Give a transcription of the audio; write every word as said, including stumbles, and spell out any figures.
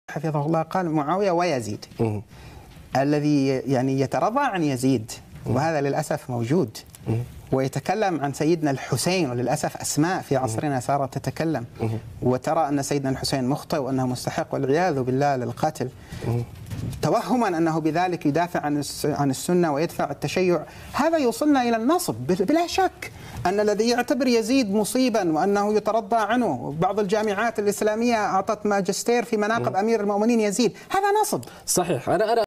حفظه الله قال معاوية ويزيد الذي يعني يترضى عن يزيد، وهذا للأسف موجود، ويتكلم عن سيدنا الحسين، وللأسف أسماء في عصرنا صارت تتكلم وترى أن سيدنا الحسين مخطئ وأنه مستحق والعياذ بالله للقتل، توهما أنه بذلك يدافع عن عن السنة ويدفع التشيع. هذا يوصلنا إلى النصب بلا شك. أن الذي يعتبر يزيد مصيبا وأنه يترضى عنه، بعض الجامعات الإسلامية أعطت ماجستير في مناقب أمير المؤمنين يزيد، هذا نصب. صحيح. أنا أنا